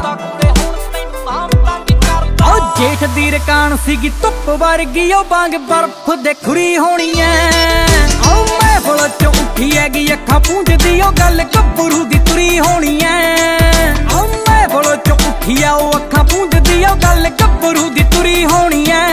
ओ जेठ दी रकान सीगी धुप वर्गी ओ बांग बर्फ दे खुरी होनी है ओ मैं बोल चो उठी हैगी अखा पूंजदी ओ गल गब्बरू दी तुरी होनी है ओ मैं बोल चो उठी आ ओ अखा पूंजदी ओ गल गब्बरू दी तुरी होनी है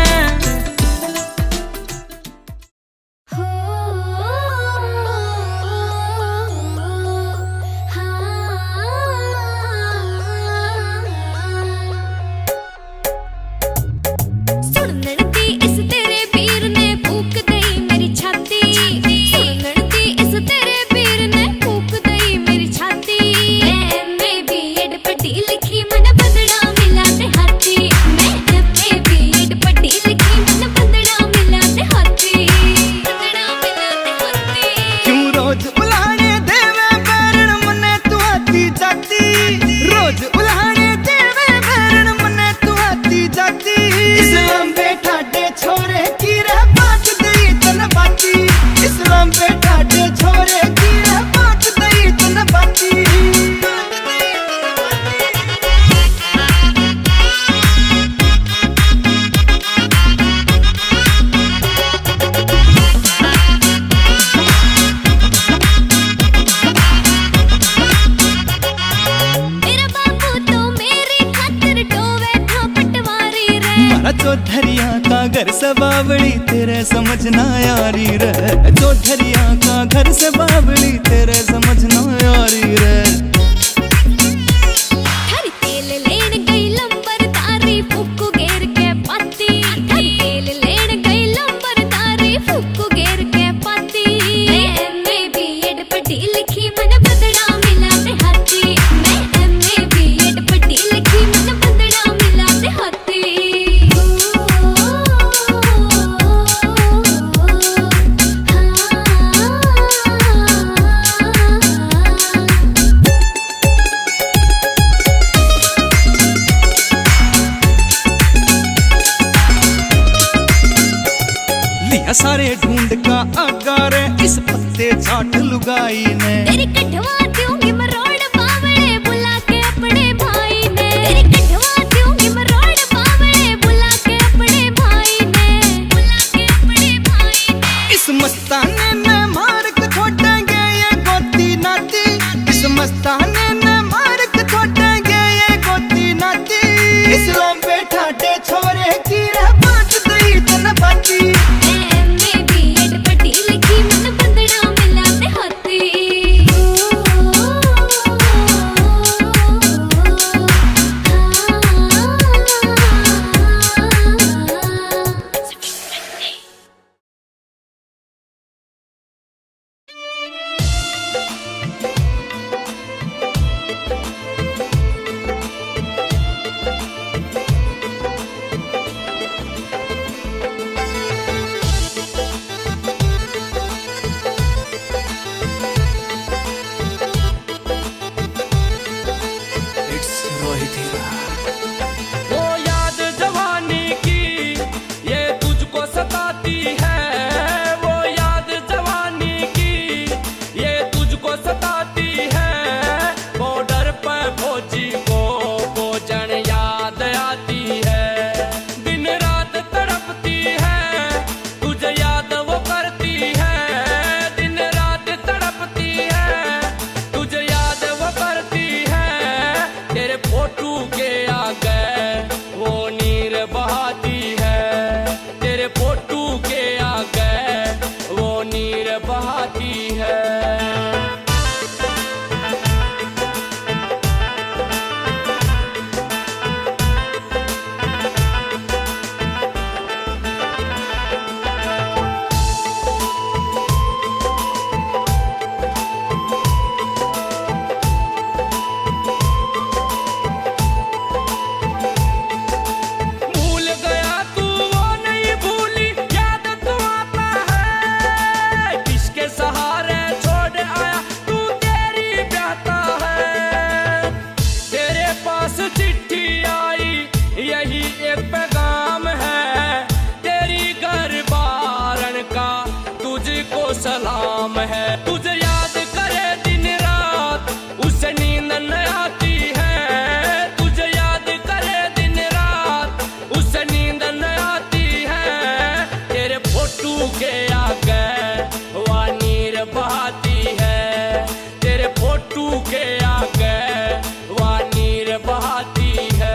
चौधरिया का घर से बावली तेरे समझ ना यारी रे चौधरिया का घर से बावली तेरे समझ ना यारी रे सारे ढूंढ का अगारे इस पत्ते चाट लुगाई ने तेरी कठवा दूंगी मरोड़ बावड़े बुला के अपने भाई ने तेरी कठवा दूंगी मरोड़ बावड़े बुला के अपने भाई ने बुला के अपने भाई ने इस मस्ताने में मार के छोड़ेंगे ये गोती नाती इस मस्ताने में मार के छोड़ेंगे ये गोती नाती इस लंबे ठाटे छोरे की रह बात दई तन बाती बहाती है, तेरे फोटू के आगे वो नीर बहाती है। सलाम है, तुझे याद करे दिन रात उसे नींद न आती है, तुझे याद करे दिन रात उसे नींद न आती है। तेरे फोटू के आगे वह नीर बहाती है, तेरे फोटू के आगे वह नीर बहाती है।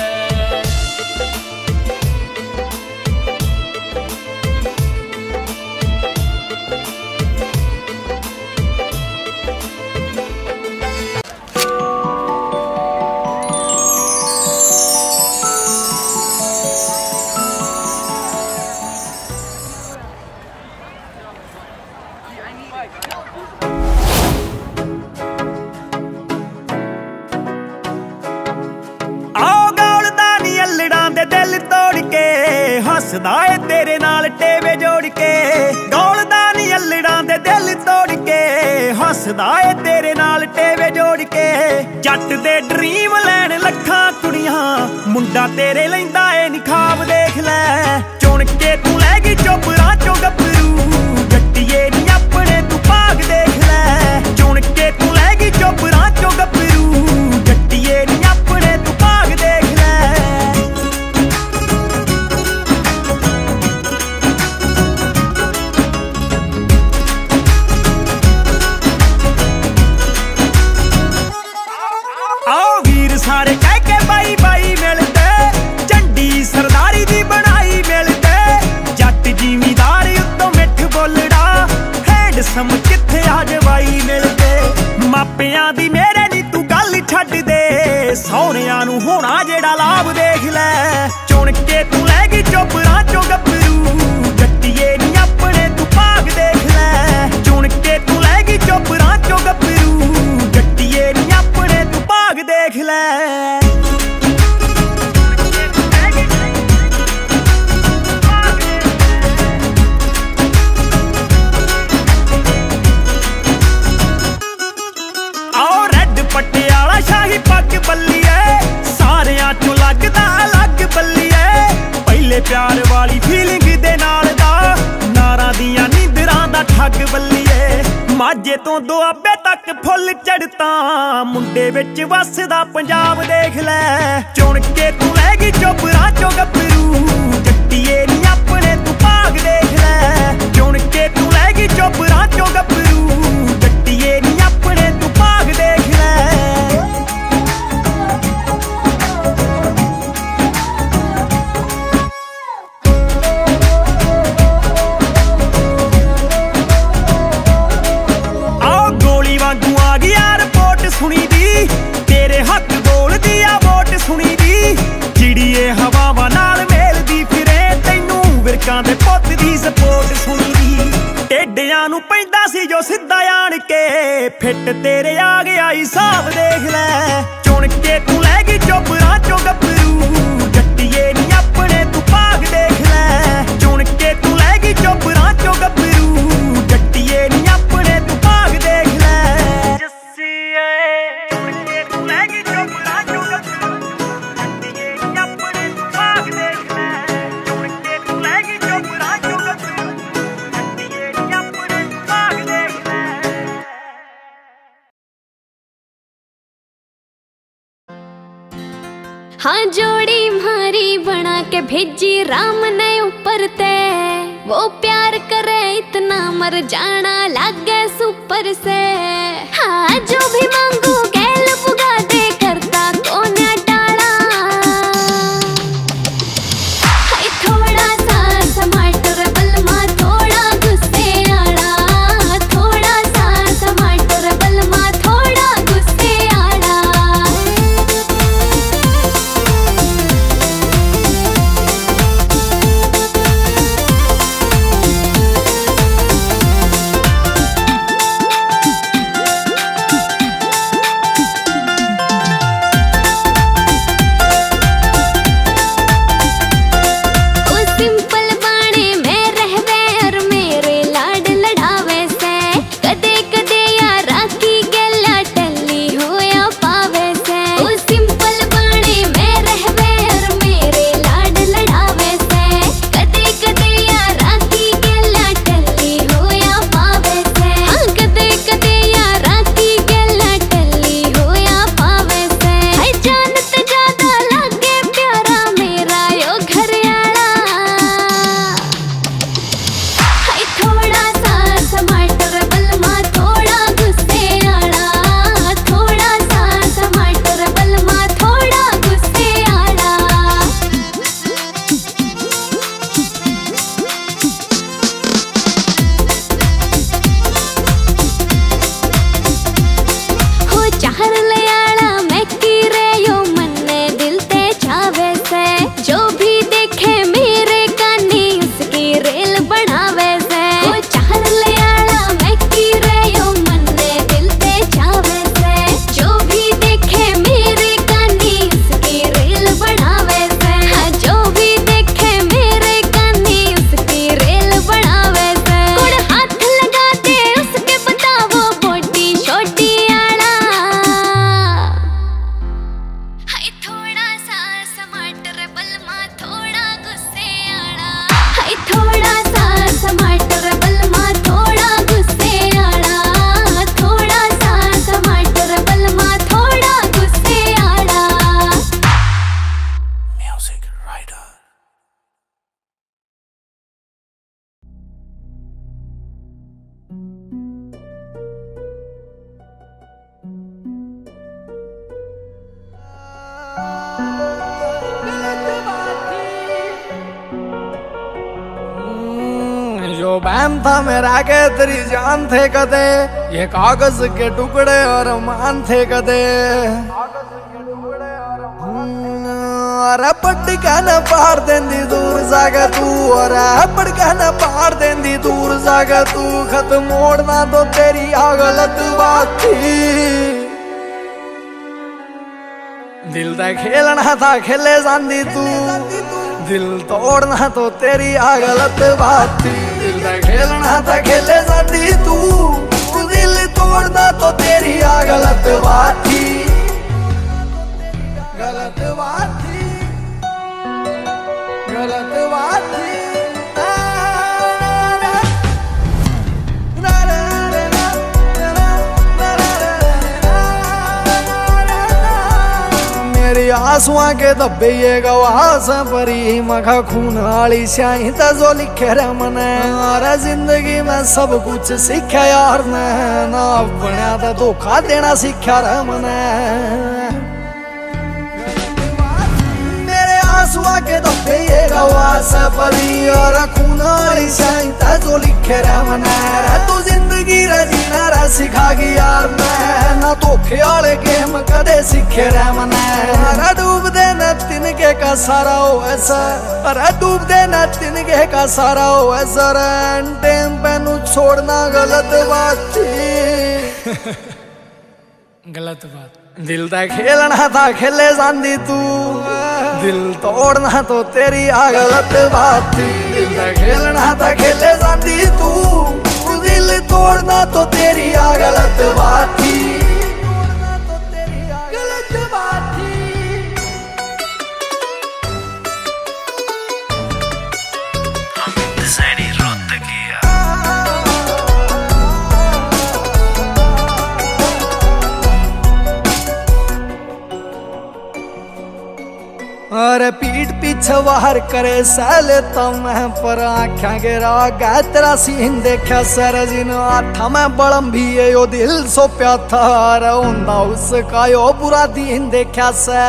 हसदा ए तेरे नाल टेवे जोड़ के, गौलदा नी अल्लड़ां दे दिल तोड़ के, हसदा ए तेरे नाल टेवे जोड़ के। जट दे ड्रीम लैन लखां कुड़ियां, मुंडा तेरे लैंदा ए नी ख्वाब देख लै। चुन के तू लैगी चोपरां चो गब्बरू, जट्टिए नी अपने तू भाग देख लै। चुन के तू लैगी चोपरां चो गब्बरू, जट्टिए नी अपने तू भाग देख लै। सारे कह के बाई बाई मिलते, झंडी सरदारी दी बनाई मिलते। जट जिमीदार उत्तों मिठ बोलड़ा, हैंडसम किथे आ जवाई मिलते। मापियां दी मेरे नी तू गल छड्ड दे, सौहरियां नू होना जेड़ा लाभ देख लै। चुन के तू लैगी चोपरां चो गब्बरू, जट्टिए नी अपने तू भाग देख लै। चुन के तू लैगी चोपरां चो गब्बरू, जट्टिए नी अपने तू भाग देख लै। पटियाला शाही पग बल्लीए, सारियां चों लगदा अलग बल्लीए। पहले प्यार वाली फीलिंग दे नाल दा, नारां दियां नींदरां दा ठग बल्लीए। माझे तो दुआबे तक फुल चढ़ता, मुंडे विच वसदा पंजाब देख लै। चुन के तू लैगी चोपरां चो गब्बरू, जट्टिए नी अपने तू भाग देख लै। चुन के तू लैगी चोपरां चो गब्बरू, जट्टिए नी अपने तू भाग देख लै। सुनी दी तेरे हक बोलदी आ वोट सुनी दी, चिड़िए हवावां नाल मेलदी फिरे, तैनू विरकां दे पुੱਤ दी सपोर्ट सुनी दी। टेडियां नू पैंदा सी जो सिद्धा आण के, फिट तेरे आ गया हिसाब देख लै। चुन के तू लैगी चोपरां चो गब्बरू, जट्टिए नी अपने तू भाग देख लै। चुन के तू लैगी चोपरां चो गब्बरू, जट्टिए नी अपने तू भाग देख लै। हाँ जोड़ी मारी बना के भेजी राम ने ऊपर ते, वो प्यार करे इतना मर जाना लागे सुपर से। हाँ जो भी मांगू गैल पुगा दे, करता कोन्या टाला। जो बहम था मेरा के तेरी जान थे कदे, ये कागज के टुकड़े और मान थे कदे। अरे पटका न पार देंदी दूर जागा तू, और पटका न पार देंदी दूर जागा तू। खत मोड़ना तो तेरी आ गलत बात थी, दिल दा खेलना था खेले जांदी तू। दिल तोड़ना तो तेरी आ गलत बात थी, दिल दा खेलना था खेले जांदी तू। दिल तोड़ना तो तेरी आ गलत बात थी, गलत बात थी, गलत बात थी। मेरी आंसुआं के धब्बे ये गवास परी, मखा खून वाली स्याही ता जो लिखे रे मने। अरे जिंदगी में सब कुछ सीखा यार ने, ना अपने ता धोखा देना सीखा रे मने। आंसुआ के धब्बे ये गवास परी, और खून वाली स्याही ता जो लिखे रे मने। तू जिंदगी रे जीना रे सिखा गई यार मैं, ना धोखे वाले गेम कदे सीखे रे मने। अरे डूब दे न तिनके का सारा हो ऐसा, अरे डूब दे न तिनके का सारा हो ऐसा। टाइम पे नु छोड़ना गलत बात थी, गलत बात। दिल दा खेलना था खेले जांदी तू, दिल तोड़ना तो तेरी आ गलत बात थी। दिल दा खेलना था खेले जांदी तू, दिल तोड़ना तो तेरी आ गलत बात थी, गलत बात थी। अरे पीठ पीछे वार करे सहले तो मैं, पर आख्या गिरा गया तेरा सीन देखा सर। जिन आठा मैं बड़म भी है यो दिल सो प्या था, अरे उन्दा उसका यो बुरा दिन देखा से।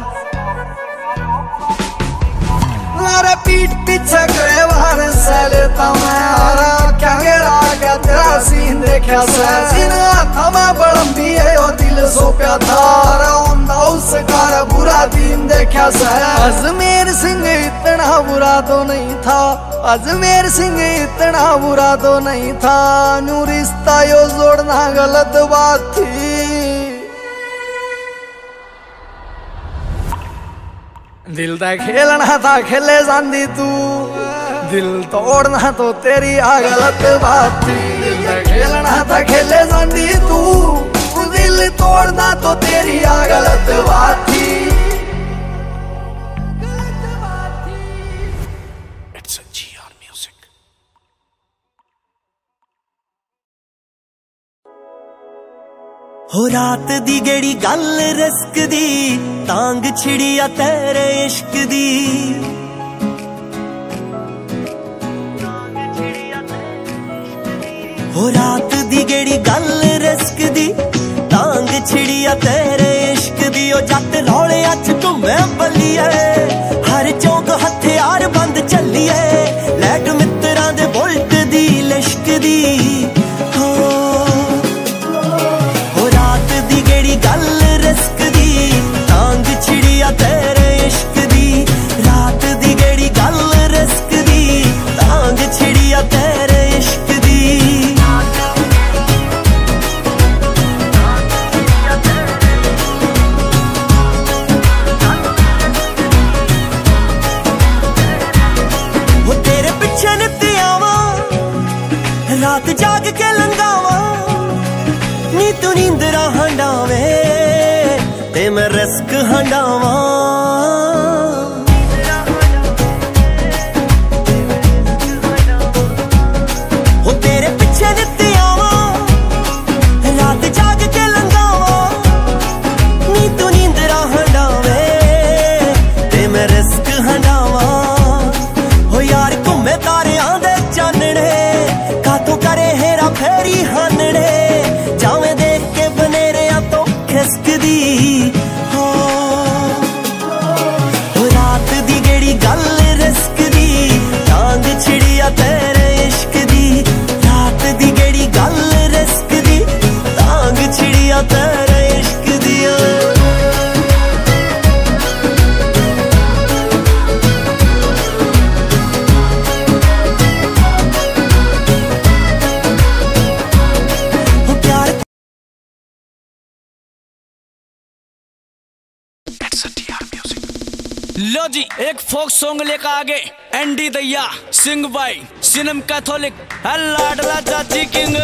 अरे पीठ पीछे करे वार सहले तो मैं, अरे आख्या गिरा गया तेरा सीन देखा से। जिन आठा मैं बड़म भी है यो दिल सो प्या था, अरे उन्दा उसका बुरा दिन देखा से। अजमेर सिंह इतना बुरा तो नहीं था, अजमेर सिंह इतना बुरा तो नहीं था। नू रिश्ता यो जोड़ना गलत बात थी, दिल दा खेलना था खेले जांदी तू। दिल तोड़ना तो तेरी आ गलत बात थी, दिल दा खेलना था खेले जांदी तू। दिल तोड़ना तो तेरी आ गलत बात थी, गलत बात थी। It's a GR music. हो रात दी गेड़ी गल रिस्क दी, तांग छिड़ी आ तेरे इश्क दी। हो रात दी गेड़ी गल रिस्क दी, तांग छिड़ी आ तेरे इश्क दी। ओ जट रौले अच घूमे बल्लिए, हर चौक हथियार बंद चलिए। लैट मित्रां दे बुलट दी लिश्क दी। हो रात दी गेड़ी गल रिस्क दी, तांग छिड़ी आ तेरे इश्क दी। रात दी गेड़ी गल रिस्क दी, तांग छिड़ी आ तेरे इश्क दी। रात जाग के लंगावा नी तू नींदरा हंडावे, ते मैं रिस्क हंडावा। हो तेरे पीछे नित्ती आवा, रात जाग के लंगावा नी तू नींदरा हंडावे, ते मैं रिस्क हंडावा। हो यार घूमे तारियां दे चानने, कातों करे हेरा फेरी हानने। जावे देख के बनेरिया तो खिसक दी। हो लो जी एक फोक सॉन्ग लेकर आगे एंडी दैया सिंह बाई सिनम कैथोलिक है लाडला चाची किंग।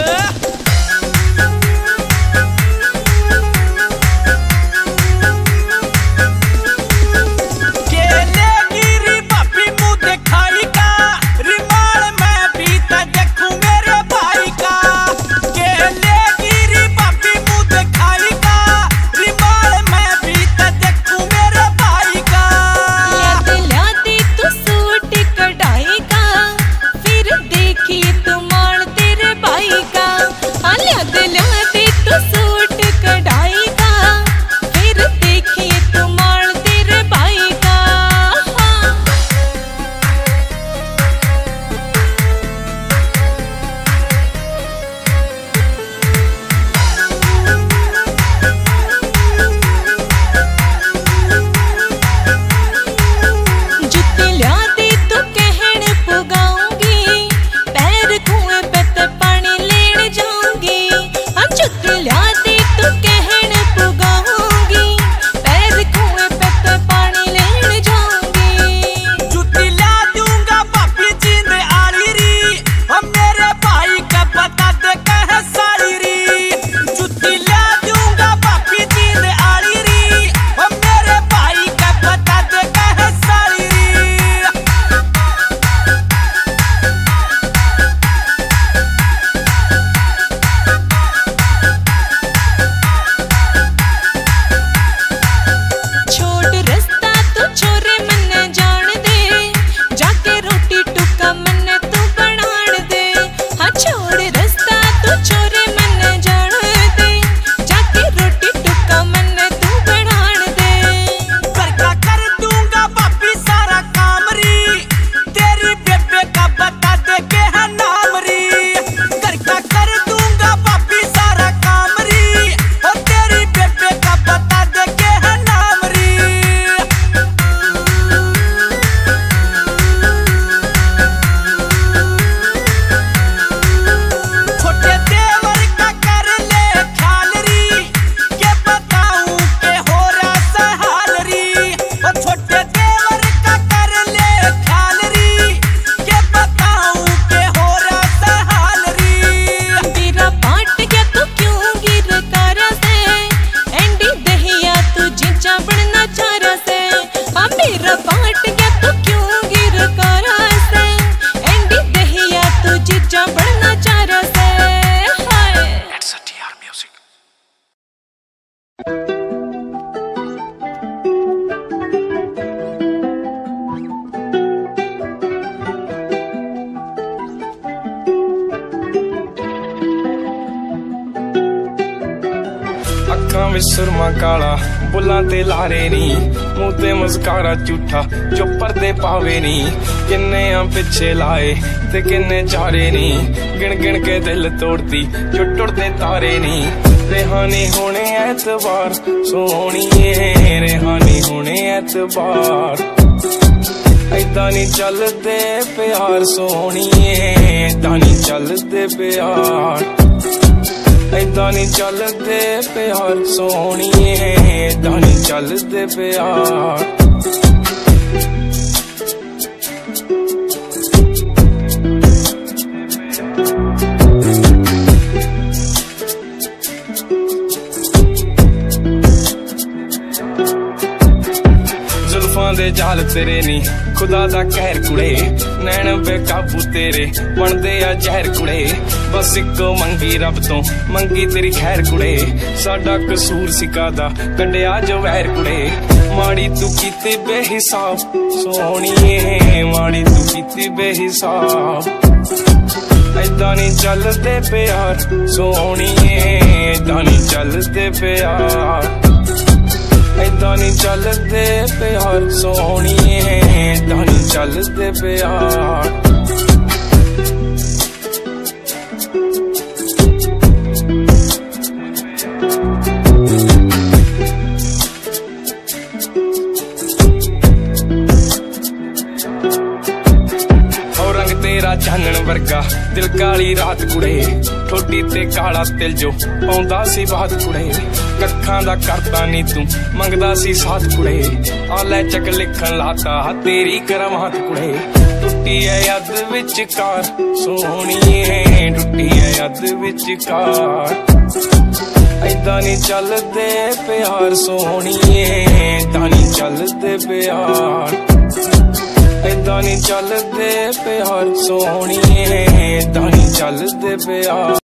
सुरमा काला बुल्लां ते लारे नी मुंह ते मस्कारा झूठा जो पर्दे पावे नी किन्ने पिछे लाए ते किन्ने चारे नी गिन गिन के दिल तोड़ती जो टुटदे तारे नी रेहानी होने ऐतबार सोहणीए रेहानी होने ऐतबार ऐदां नी चलदे प्यार सोहणीए ऐदां नी चलदे प्यार ऐदां नी चलदे प्यार सोहणीए ऐदां नी चलदे प्यार दे जाल तेरे नी खुदा दा कहर कुड़े नैन बेकाबू तेरे बनदे आ जहर कुड़े बस इको मंगी रब तो मंगी तेरी खैर कुड़े साडा कसूर सिकादा कंडिया जो वैर कुड़े माड़ी तू कीती बेहिसाब सोहणीए माड़ी तू कीती बेहिसाब ऐदां नी चलदे प्यार सोहणीए ऐदां नी चलदे प्यार ऐदां नी चलदे प्यार सोहणीए ऐदां नी चलदे प्यार चानन वर्गा दिल काली रात कुड़े ठोडी ते काला तिल जो पाउंदा सी बात कुड़े ਕੱਖਾਂ ਦਾ ਕਰਦਾ ਨੀ ਤੂੰ ਮੰਗਦਾ ਸੀ ਸਾਥ ਕੁੜੇ ਆ ਲੈ ਚੱਕ ਲਿਖਣ ਲਾਤਾ ਤੇਰੀ ਕਰਮਾਤ ਕੁੜੇ ਟੁੱਟੀ ਐ ਅੱਧ ਵਿਚਕਾਰ ਸੋਹਣੀਏ ਟੁੱਟੀ ਐ ਅੱਧ ਵਿਚਕਾਰ ਏਦਾਂ ਨੀ ਚੱਲਦੇ ਪਿਆਰ ਸੋਹਣੀਏ ਏਦਾਂ ਨੀ ਚੱਲਦੇ ਪਿਆਰ ਏਦਾਂ ਨੀ ਚੱਲਦੇ ਪਿਆਰ ਸੋਹਣੀਏ ਏਦਾਂ ਨੀ ਚੱਲਦੇ ਪਿਆਰ